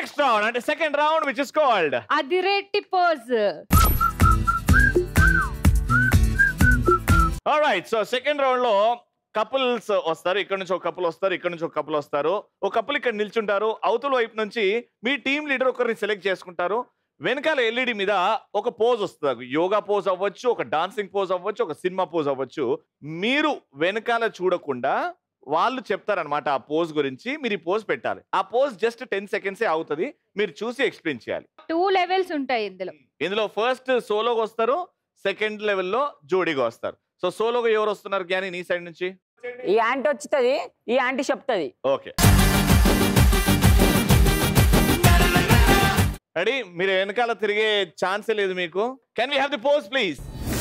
Next round అంటే second round which is called అదిరెట్టి pose. Alright, so second round లో couples వస్తారు. ఇక్కడ నుంచి ఒక కపుల్ వస్తారు, ఇక్కడ నుంచి ఒక కపుల్ వస్తారు. ఒక కపుల్ ఇక్కడ నిల్చుంటారు. అవతల వైపు నుంచి మీ టీమ్ లీడర్ ఒకరిని సెలెక్ట్ చేసుకుంటారు. వెనకాల ఎల్ఈడి మీద ఒక పోజ్ వస్తుంది. యోగా పోజ్ అవ్వచ్చు, ఒక డాన్సింగ్ పోజ్ అవ్వచ్చు, ఒక సినిమా పోజ్ అవ్వచ్చు. మీరు వెనకాల చూడకుండా వాళ్ళు చెప్తారనమాట ఆ పోజ్ గురించి. మీరు ఈ పోజ్ పెట్టాలి. ఆ పోజ్ జస్ట్ 10 సెకండ్సే అవుతుంది. మీరు చూసి ఎక్స్ప్లెయిన్ చేయాలి. 2 లెవెల్స్ ఉంటాయి ఇందులో ఫస్ట్ సోలోగా వస్తారు, సెకండ్ లెవెల్లో జోడీగా వస్తారు. సో సోలోగా ఎవరు వస్తున్నారు జ్ఞాని నీ సైడ్ నుంచి? ఈ ఆంటీ వచ్చుతుంది, ఈ ఆంటీ చెప్తుంది. Okay ready? మీరు వెనకాల తిరిగే ఛాన్సే లేదు మీకు. Can we have the pose please?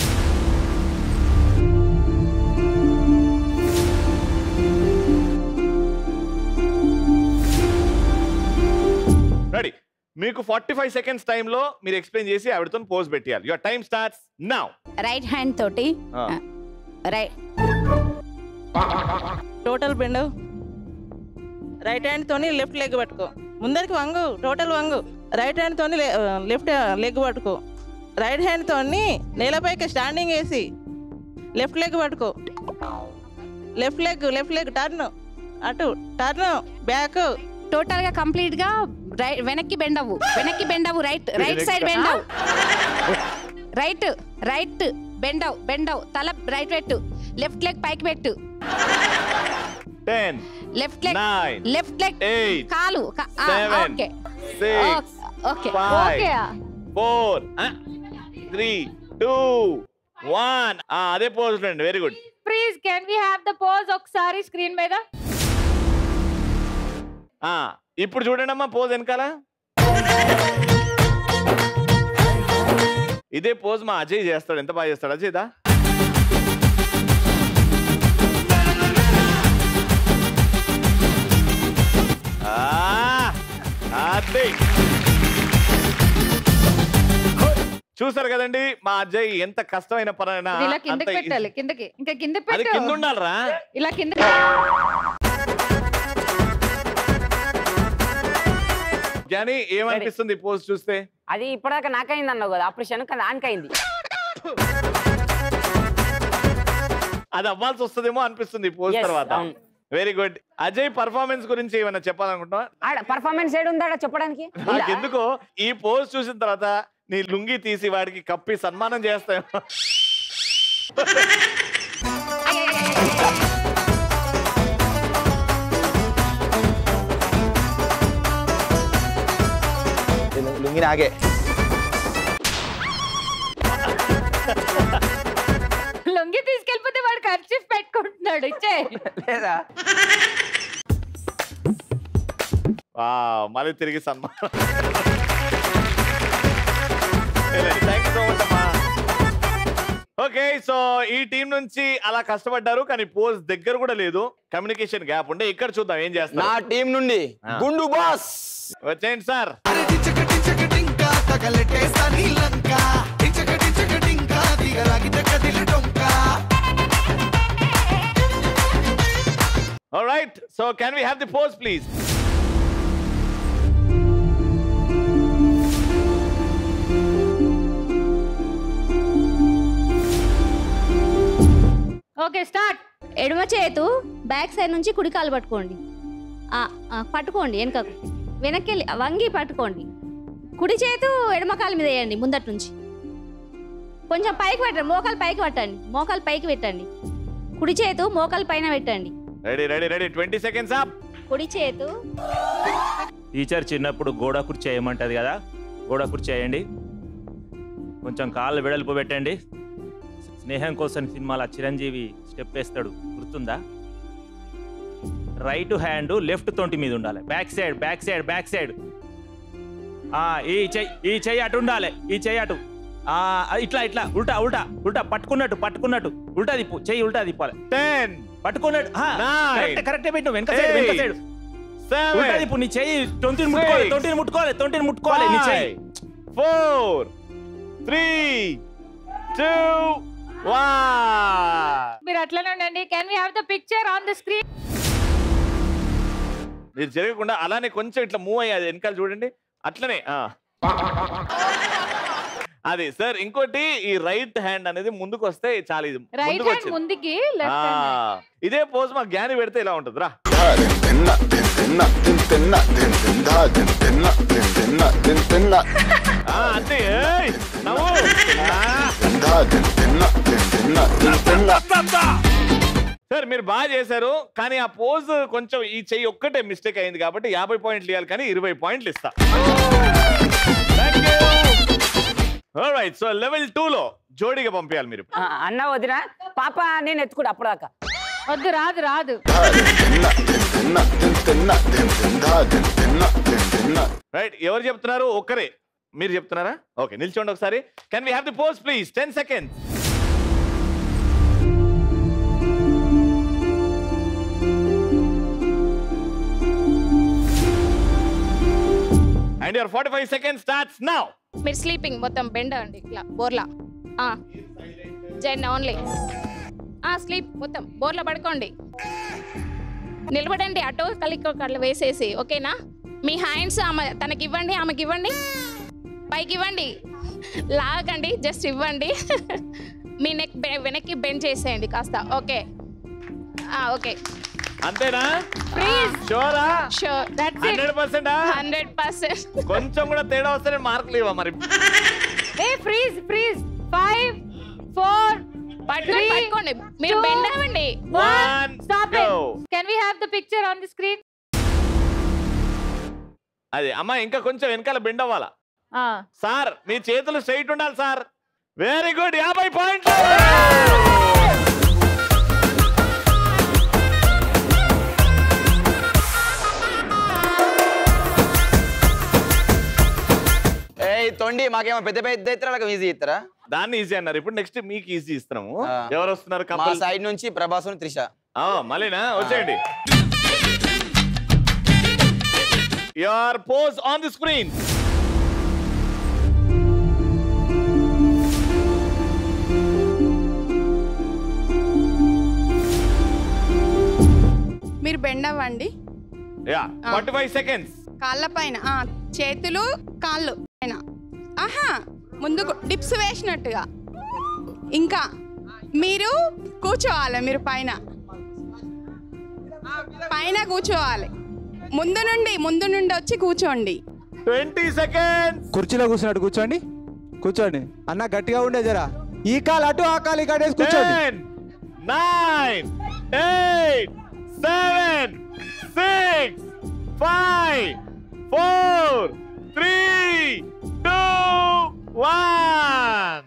Ready? మీకు 45 సెకండ్స్ టైంలో మీరు ఎక్స్ప్లెయిన్ చేసి ఆవిడతో పోజ్ పెట్టాలి. Your time starts now. Right hand తోటి right total bend. Right hand తోని లెఫ్ట్ లెగ్ పట్టుకో. ముందరికి వంగు, టోటల్ వంగు. రైట్ హ్యాండ్ తోని లెఫ్ట్ లెగ్ పట్టుకో. రైట్ హ్యాండ్ తోని నేలపైకి స్టాండింగ్ వేసి లెఫ్ట్ లెగ్ పట్టుకో. లెఫ్ట్ లెగ్ టర్న్, అటు టర్న్, బ్యాక్. టోటల్ గా కంప్లీట్ గా వెనక్కి బెండ్ అవ్వు, వెనక్కి బెండ్ అవ్వు. రైట్ సైడ్ బెండ్ అవ్వు. రైట్ బెండ్ అవ్వు. తల రైట్ పెట్టు. లెఫ్ట్ లెగ్ పైకి పెట్టు. 10 లెఫ్ట్ లెగ్ 9 లెఫ్ట్ లెగ్ 8 కాలు. 7 ఓకే 6 ఓకే 5 4 3 2 1. అదే పోజ్ రండి. Very good. Please can we have the pose ఒకసారి స్క్రీన్ మీద? ఇప్పుడు చూడండి అమ్మా పోజ్ వెనకాల. ఇదే పోజ్ మా అజయ్ చేస్తాడు. ఎంత బాగా చేస్తాడు అజయ్ దా. అదే చూసారు కదండి మా అజయ్ ఎంత కష్టమైన పనైనా ఇలా కిందకి పెట్టాలి. కిందకి ఇంకా కింద అది కింద ఉండాలరా. ఇలా కింద. జ్ఞాని ఏమనిపిస్తుంది పోస్ట్ చూస్తే? అది ఇప్పటిదాకా నాకైంది అన్నావు కదా ఆపరేషన్, కానీ ఆనకైంది. అది అవ్వాల్సి వస్తుందేమో అనిపిస్తుంది పోస్ట్ తర్వాత. Very good. అజయ్ పర్ఫార్మెన్స్ గురించి ఏమైనా చెప్పాలనుకుంటున్నా? పర్ఫార్మెన్స్ ఏడు ఉందా చెప్పడానికి? ఎందుకో ఈ పోస్ట్ చూసిన తర్వాత నీ లుంగి తీసి వాడికి కప్పి సన్మానం చేస్తాను. లుంగి నాగే. లొంగి తీసుకెళ్ళిపోతే వాడు ఖర్చీఫ్ పెట్టుకుంటున్నాడు. ఇచ్చే లేదా మళ్ళీ తిరిగి సన్మానం. ఓకే, సో ఈ టీం నుంచి అలా కష్టపడ్డారు కానీ పోజ్ దగ్గర కూడా లేదు. కమ్యూనికేషన్ గ్యాప్ ఉండే. ఇక్కడ చూద్దాం ఏం చేస్తారు. నా టీం నుండి గుండు బాస్ వచ్చేయండి sir. All right, so can we have the pose please? Okay start. ఎడమ చేతు బ్యాక్ సైడ్ నుంచి కుడి కాలు పట్టుకోండి. పట్టుకోండి వెనకకు, వెనక్కి వంగి పట్టుకోండి. కుడి చేతు ఎడమ కాలు మీద వేయండి. ముందటి నుంచి కొంచెం పైకి పెట్టండి. మోకాలు పైకి పట్టండి. మోకాలు పైకి పెట్టండి. కుడి చేతు మోకాలు పైన పెట్టండి. Ready ready ready 20 seconds up. కుడి చేతు. టీచర్ చిన్నప్పుడు గోడ కుర్చీ చేయమంటది కదా, గోడ కుర్చీ చేయండి. కొంచెం కాళ్ళు వెడల్పు పెట్టండి. స్నేహం కోసం సినిమాలో చిరంజీవి స్టెప్ వేస్తాడు, గుర్తుందా? రైట్ హ్యాండ్ లెఫ్ట్ తొంటి మీద ఉండాలి. Back side back side back side. ఈ చెయ్యి అటు ఉండాలి. ఈ చెయ్యి అటు. ఇట్లా ఇట్లా ఉల్టా ఉల్టా ఉల్టా పట్టుకున్నట్టు పట్టుకున్నట్టు ఉల్టా తిప్పు. చెయ్యి ఉల్టా తిప్పాలి. 10 పట్టుకున్నట్టు కరెక్టే పెట్టు. వెనక సైడ్ 7 తిప్పు. నీ చెయ్యి తొంటిని ముట్టుకోవాలి. తొంటిని ముట్టుకోవాలి. తొంటిని ముట్టుకోవాలి. నీ చెయ్యి 4 3 2 1. మీరు అట్లనే ఉండండి. Can we have the picture on the screen? మీరు జరగకుండా అలానే కొంచెం ఇట్లా మూవ్ అయ్యాది వెనకాల చూడండి అట్లనే అది సార్. ఇంకోటి ఈ రైట్ హ్యాండ్ అనేది ముందుకు వస్తే చాలా ఇది రైట్ ముందుకు హ్యాండ్ వచ్చింది. ముందుకి లెఫ్ట్ హ్యాండ్ ఇదే పోజ్ మా జ్ఞాని పెడితే ఇలా ఉంటుంది రా. అంతే నవ్వు. సార్ మీరు బాగా చేశారు కానీ ఆ పోజ్ కొంచెం ఈ చెయ్యి ఒక్కటే మిస్టేక్ అయింది కాబట్టి 50 పాయింట్లు ఇవ్వాలి కానీ 20 పాయింట్లు ఇస్తా. రైట్ సో లెవెల్ 2 లో జోడీగా పంపించాలి మీరు. అన్న వదిన పాప నేను ఎత్తుకుంటా అప్పటిదాకా. వద్దు రాదు రాదు. రైట్ ఎవరు చెప్తున్నారు? ఒక్కరే మీరు చెప్తున్నారా? ఓకే నిల్చోండి ఒకసారి. Can we have the pose please? 10 seconds. And your 45 seconds starts now. మీరు స్లీపింగ్ మొత్తం బెండ్ అండి ఇట్లా బోర్లా జెన్ ఓన్లీ స్లీప్ మొత్తం బోర్లా పడుకోండి. నిలబడండి అటో కలికట్లు వేసేసి ఓకేనా. మీ హ్యాండ్స్ తనకి ఇవ్వండి ఆమెకి ఇవ్వండి పైకి ఇవ్వండి లాగండి జస్ట్ ఇవ్వండి. మీ నెక్ వెనక్కి బెండ్ చేసేయండి కాస్త. ఓకే ఓకే అంతేనా? ప్లీజ్ షూరా? షూర్ 100%? 100%. కొంచెం కూడా తేడా వస్తే మార్కులు ఇవ్వ మరి. ఏ ఫ్రీజ్ ఫ్రీజ్ 5 4 పట్టుకోండి మీరు బెండ్ అవ్వండి. 1 Stop go. it. Can we have the picture on the screen? అది అమ్మా ఇంకా కొంచెం వెనకాల బెండ్ అవ్వాలా సార్. మీ చేతులు స్ట్రైట్ ఉండాలి సార్. వెరీ గుడ్ 50 పాయింట్లు. తొండి మాకేమో పెద్ద పెద్ద ఇస్తారా ఈజీ ఇస్తారా? దాన్ని ఈజీ అన్నారు. ఇప్పుడు నెక్స్ట్ మీకు ఈజీ ఇస్తున్నాము. ఎవరు వస్తున్నారు? మా సైడ్ నుంచి ప్రభాస్ త్రిష. మళ్ళీనా వచ్చేయండి. Your pose on the screen. మీరు బెండ్ అవ్వండి. 45 seconds. కాళ్ళ పైన చేతులు కాళ్ళు పైన ముందుకు డిప్స్ వేసినట్టుగా. ఇంకా మీరు కూర్చోవాలి. మీరు పైన కూర్చోవాలి. ముందు నుండి వచ్చి కూర్చోండి. 20 seconds. కుర్చీలో కూర్చున్నట్టు కూర్చోండి అన్న గట్టిగా ఉండే జరా. ఈ కాలు అటు ఆ కాలు ఇక్కడ కూర్చోండి. 10 9 8 7 6 5 4 3 2 1.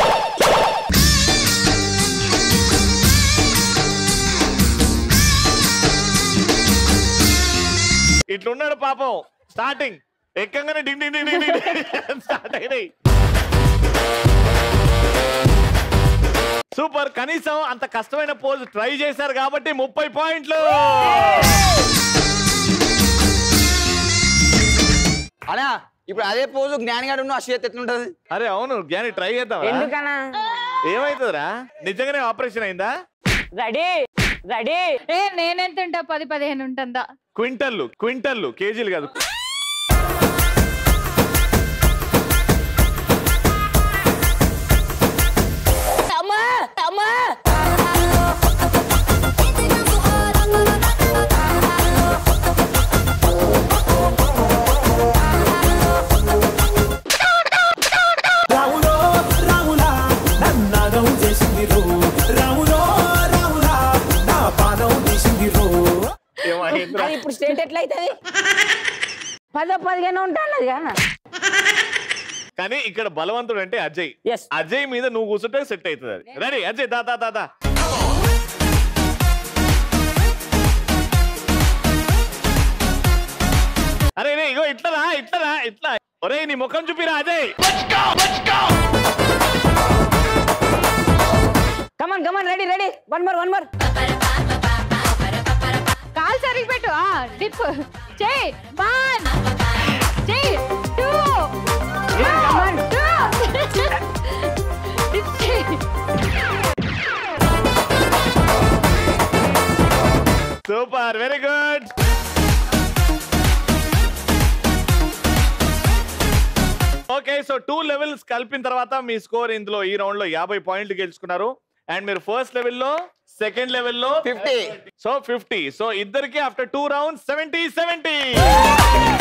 ఇట్లున్నాడు పాపం. స్టార్టింగ్ ఎక్కగానే డింగ్ డింగ్ డింగ్ డింగ్ స్టార్ట్ అయినాయి. సూపర్. కనీసం అంత కష్టమైన పోజ్ ట్రై చేశారు కాబట్టి 30 పాయింట్లు. అనా ఇప్పుడు అదే పోజు జ్ఞానిగాడు అశ్వేత్ ఎట్లుంటది? అరే అవును జ్ఞాని ట్రై చేద్దాం. ఎందుకనా? ఏమైతుందిరా? నిజంగానే ఆపరేషన్ అయిందా? Ready ready. ఏ నేనెంత ఉంటా? 10-15 ఉంటుందా? క్వింటల్లు కేజీలు కాదు. ఇప్పుడు స్టేట్ ఎట్లా అవుతుంది? 10-15 ఉంటాను అది కదా. కానీ ఇక్కడ బలవంతుడు అంటే అజయ్. Yes. అజయ్ మీద నువ్వు కూర్చుంటే సెట్ అవుతుంది. అది రెడీ అజయ్ దా. అరే ఇగో ఇట్లా. ఒరే నీ ముఖం చూపిరా Ajay. Come on ready. One more. కాల్ సరిగ్గా పెట్టు. డిప్ చేయి. 1 చేయి 2 డిప్ చేయి. Super very good. So 2 levels కలిపిన తర్వాత మీ స్కోర్ ఇందులో ఈ రౌండ్ లో 50 పాయింట్లు గెలుచుకున్నారు. అండ్ మీరు ఫస్ట్ లెవెల్లో, సెకండ్ లెవెల్లో 50. సో 50. సో ఇద్దరికి ఆఫ్టర్ 2 రౌండ్స్ 70-70.